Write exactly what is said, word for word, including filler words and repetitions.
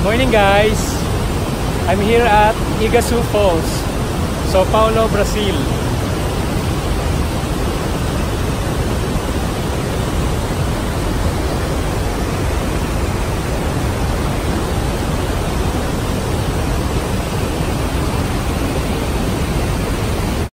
Morning guys! I'm here at Iguazu Falls, Sao Paulo, Brazil.